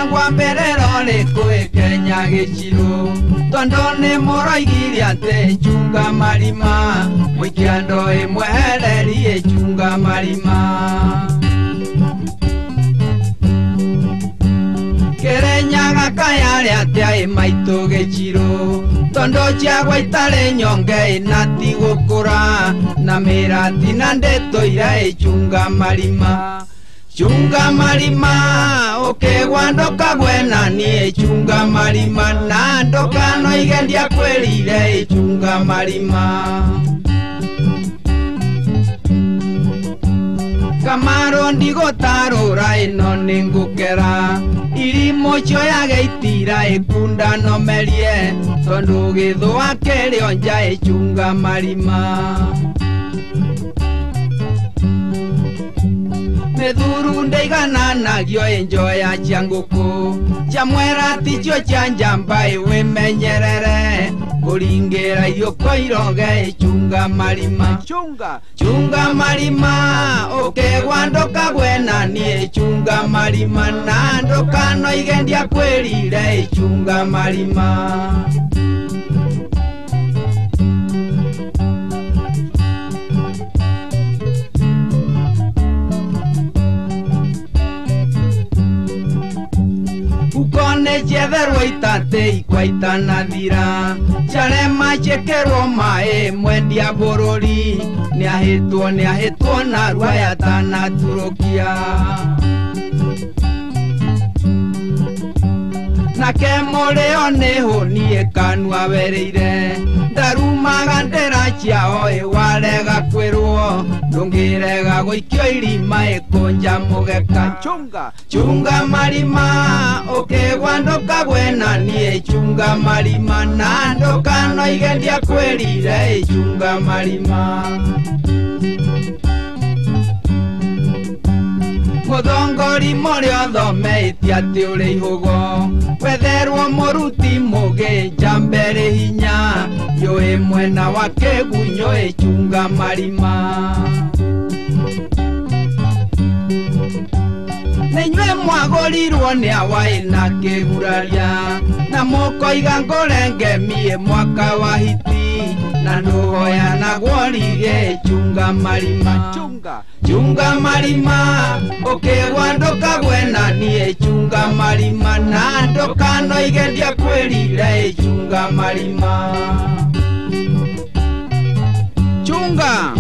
riagwa mberero rĩkwĩkenya gĩchirũ tondũ nĩ mũroigire atĩ chunga marima mũikia ndoo ĩmwehererie chunga marima Kirenyaga kayarĩ atĩa maitũ gĩchirũ tondũ chiagwa itarĩ nyonge na ti gũkũra na mĩrati na ndĩtũire chunga marima Chunga marima ũkĩgwa ndũkagwe na niĩ chunga marima na ndũkanoige ndiakwĩrire chunga marima Kamaro ndigũtarũra ĩno nĩ ngũkera irimũ cioyage itira ĩkunda nomerie tondũ gĩthũa kĩrĩo nja chunga marima Methuru ndeigananagio enjoya cia ngũkũ cia mwerati cio cia njamba wĩmenyerere kũringĩra irio koiroge chunga marima Chunga marima ũkĩgwa ndũkagwe na niĩ chunga marima na ndũkanoige ndiakwĩrire chunga marima Ukone chetherwo itate ikwaita na thira Charema chekerwo mae mwendia bũrũri Nĩahĩtwo na ruaya tanaturukia Nake mũrĩo nĩho niĩ kanua wereire Ndarumaga ndĩra ciao warega kwĩrwo Ndũngĩrega gũikio irima kũnja mũgeka Chunga marima ũkĩgwa ndũkagwe na niĩ chunga marima na ndũkanoige ndiakwĩrire chunga marima Mũthongori mũrĩa ũthometie atĩ ũrĩ ihũgo wetherwo mũruti mũgĩ njambere hinya yũĩ mwena wa kĩgunyũ chunga marima Nĩnyuĩ mwagũrirwo nĩ awaĩ na kĩguraria na mũkoiga ngũrengemie mwaka wa hiti na ndũhoyanagwo rige chunga marima Chunga marima ũkĩgwa ndũkagwe na niĩ chunga marima na ndũkanoige ndiakwĩrire chunga marima Chunga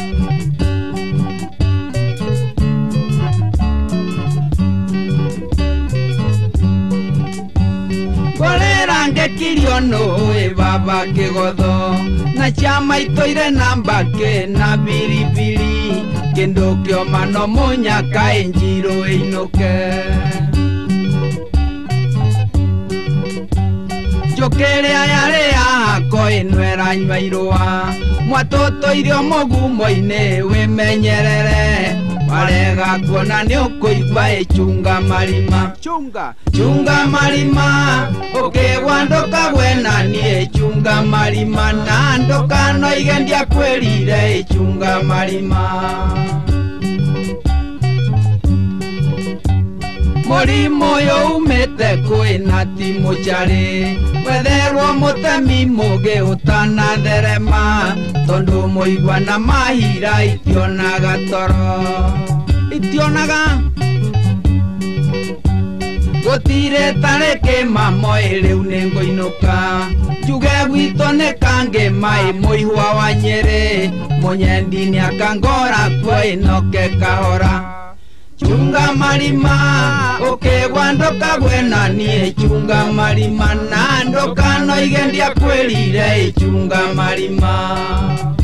Kolera ngekirio nũĩ baba kĩgotho na chama itoire namba ke na biribiri Kĩndũ kĩoma no mũnyaka njirũ ĩinũke Njũkĩrĩa yarĩ yahako ĩno ĩranyua irũa Mwatũtũirio mũgumo-inĩ wĩmenyerere Warega kuona nĩ ũkũigua chunga marima Chunga marima ũkĩgwa ndũkagwe na niĩ chunga marima na ndũkanoige ndiakwĩrire chunga marima Mũrimũ ũyũ umĩte kwĩna ti mũcarĩ wetherwo mũtemi mũgĩ ũtanatherema tondũ mũigua na mahira itionaga toro Gũtirĩ tarĩkĩ mamoĩ rĩu nĩ ngũinũka Njuge gwitũ nĩ kange maĩ mũihwa wa Nyĩrĩ Mũnyendi nĩakangora kuo ĩnoke kahora Chunga marima ũkĩgwa ndũkagwe na niĩ chunga marima na ndũkanoige ndiakwĩrire chunga marima